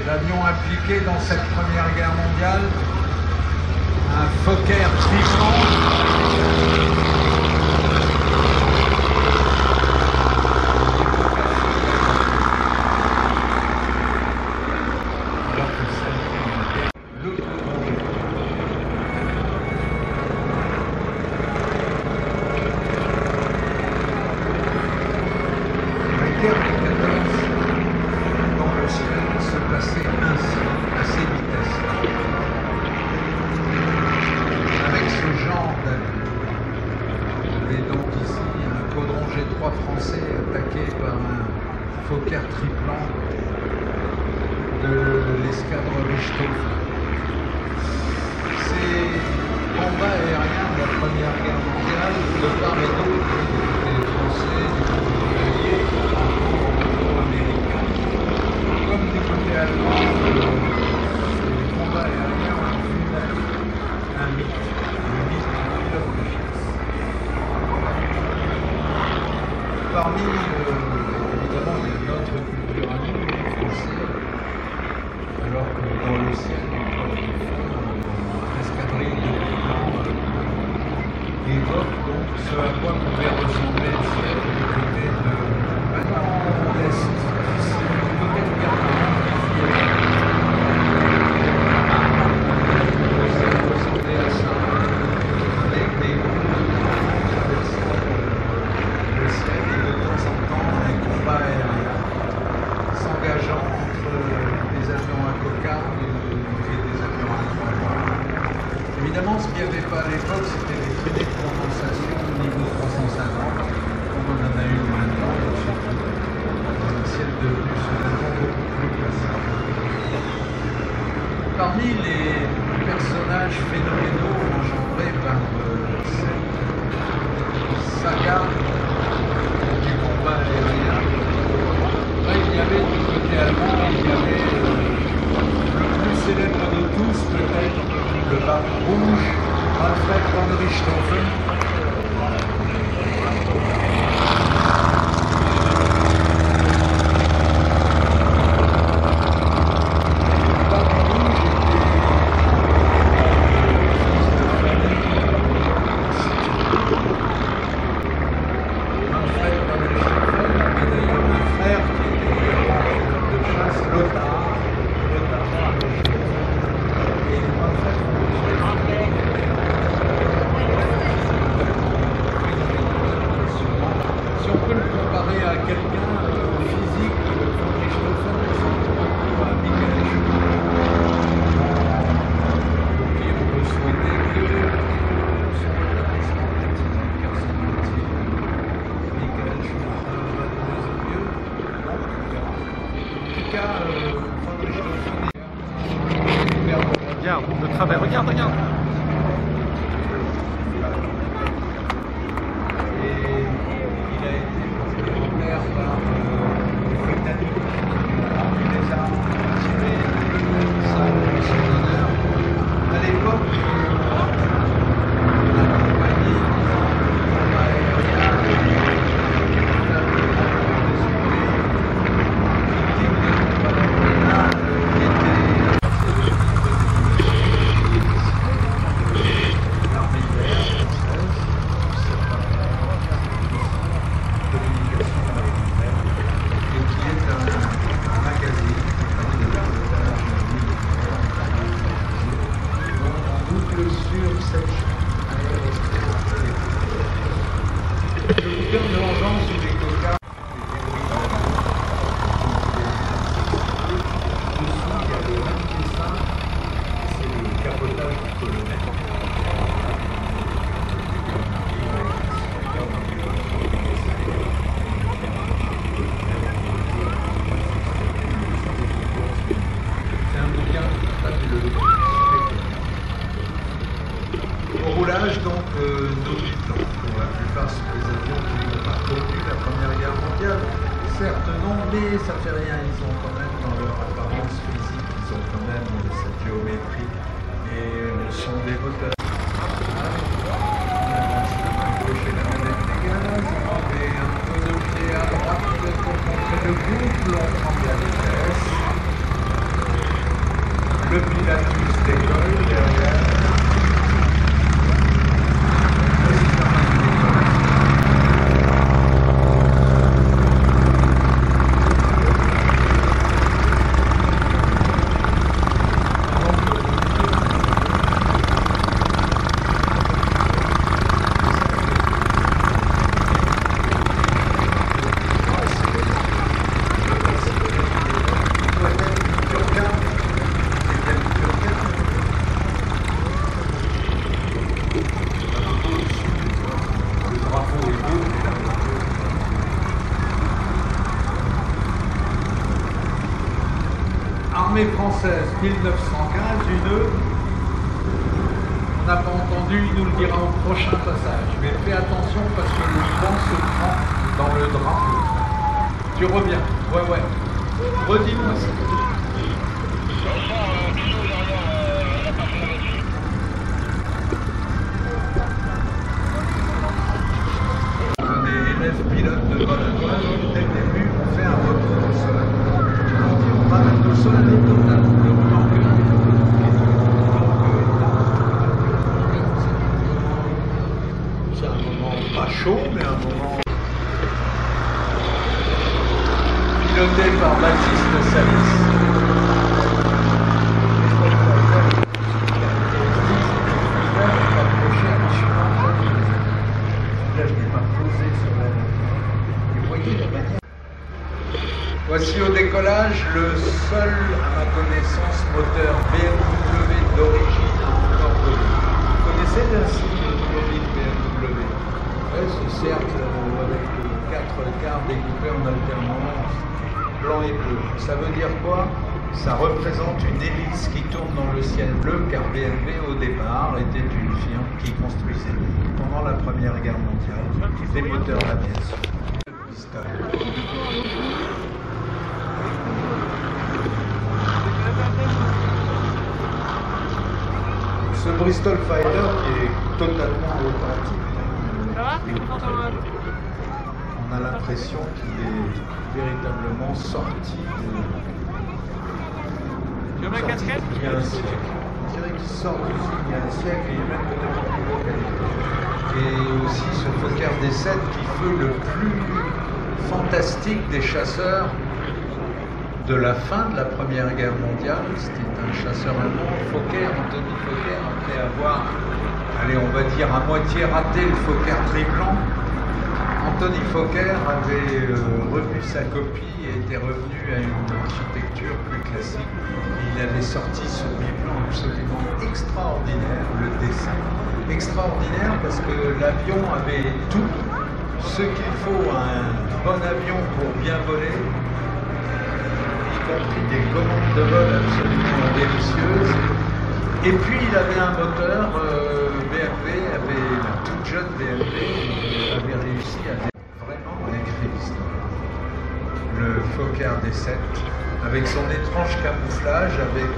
l'avion impliqué dans cette Première Guerre mondiale, un Fokker Triton. Français attaqué par un Fokker triplan de l'escadre Richthofen. Ces combats aériens de la Première Guerre mondiale, de part et d'autre, des Français, des américains, comme du côté allemand, les combats aériens ont vu un mythe, le mythe du pilote de chasse. Parmi, évidemment, notre culture à nous, les Français, alors que dans le ciel, l'escadrille de Triton évoque donc ce à quoi pouvait ressembler le ciel du côté de l'Est, du côté de Gardaland, ça ressemblait à ça, avec des groupes traversant le ciel et de temps en temps un combat aérien s'engageant entre des avions à cocarde et des avions à trois voiles. Évidemment, ce qu'il n'y avait pas à l'époque, c'était les traînées de condensation au niveau 350, comme on en a eu maintenant, et surtout dans un ciel devenu soudainement beaucoup plus classique. Parmi les personnages phénoménaux engendrés par cette saga du combat aérien, il y avait du côté allemand, il y avait le plus célèbre de tous, peut-être le baron rouge, Alfred von Richthofen. Regarde, le travers, regarde, regarde. Et il a été découvert par les Britanniques qui les a tirés ça en son honneur. À l'époque, la compagnie Le Pilatus décolle derrière. Armée française 1915, on n'a pas entendu, il nous le dira au prochain passage. Mais fais attention parce que le vent se prend dans le drapeau. Tu reviens, ouais. Redis-moi ça. Les élèves pilotes de vol à voile, dès le début, ont fait un retour au sol. On ramène au sol total, le remorqueur. C'est un moment pas chaud, mais un moment piloté par Baptiste Salis. Voici au décollage le seul, à ma connaissance, moteur BMW d'origine encore volé. Vous connaissez ainsi l'automobile BMW? Oui, c'est cercle avec 4 quarts découpés en alternance blanc et bleu. Ça veut dire quoi? Ça représente une hélice qui tourne dans le ciel bleu, car BMW au départ était une firme qui construisait pendant la Première Guerre mondiale des moteurs d'aviation. Ce Bristol Fighter qui est totalement authentique. On a l'impression qu'il est véritablement sorti il y a un siècle. On dirait qu'il sort d'ici il y a un siècle et il est même peut-être plus beau qualité. Et aussi ce Fokker D7 qui fut le plus fantastique des chasseurs de la fin de la Première Guerre mondiale. C'était un chasseur allemand, Fokker, Anthony Fokker, après avoir, allez, on va dire à moitié raté le Fokker Triblanc. Anthony Fokker avait revu sa copie et était revenu à une architecture plus classique. Il avait sorti ce biplan absolument extraordinaire, le dessin. Extraordinaire parce que l'avion avait tout ce qu'il faut à un bon avion pour bien voler, y compris des commandes de vol absolument délicieuses. Et puis il avait un moteur, BMW, la toute jeune BMW, avait réussi à vraiment écrire l'histoire. Le Fokker D7, avec son étrange camouflage, avec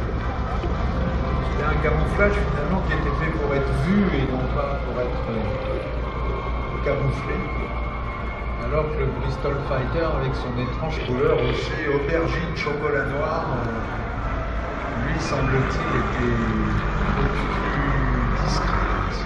un camouflage finalement qui était fait pour être vu et non pas pour être camouflé. Alors que le Bristol Fighter, avec son étrange couleur aussi aubergine chocolat noir, lui, semble-t-il, était beaucoup plus discret.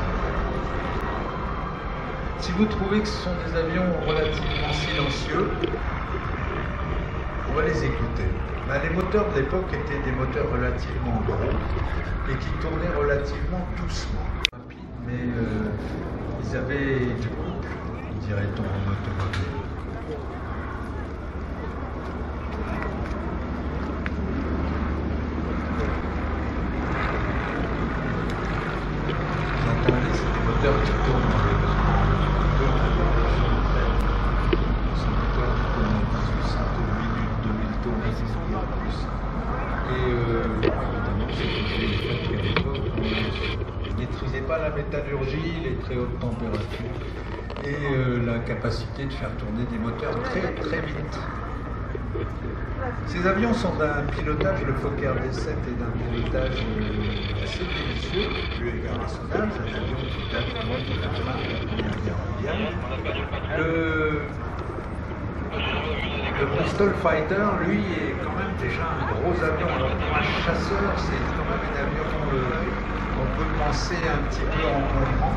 Si vous trouvez que ce sont des avions relativement silencieux, on va les écouter. Ben, les moteurs de l'époque étaient des moteurs relativement gros et qui tournaient relativement doucement. Mais ils avaient du couple, dirait-on en automobile. Qui tourne dans les c'est un moteur qui tourne à 18 minutes, 2000 tours, et évidemment, c'était le fait qu'à l'époque, on ne maîtrisait pas la métallurgie, les très hautes températures et la capacité de faire tourner des moteurs très vite. Ces avions sont d'un pilotage, le Fokker D7 est d'un pilotage assez délicieux, eu égard à son âge, un avion qui date de la fin de la Première Guerre mondiale. Le Bristol Fighter, lui, est quand même déjà un gros avion. Alors pour un chasseur, c'est quand même un avion qu'on peut penser un petit peu en grand.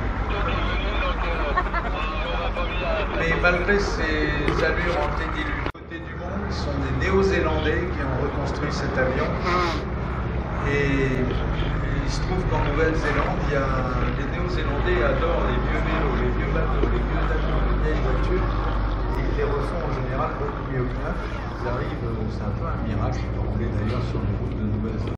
Mais malgré ces allures antédiluviennes du monde, ce sont des Néo-Zélandais qui ont reconstruit cet avion. Et il se trouve qu'en Nouvelle-Zélande, les Néo-Zélandais adorent les vieux vélos, les vieux bateaux, les vieux avions, les vieilles voitures. Et ils les refont en général beaucoup mieux que neufs. Ils arrivent, c'est un peu un miracle de rouler d'ailleurs sur les routes de Nouvelle-Zélande.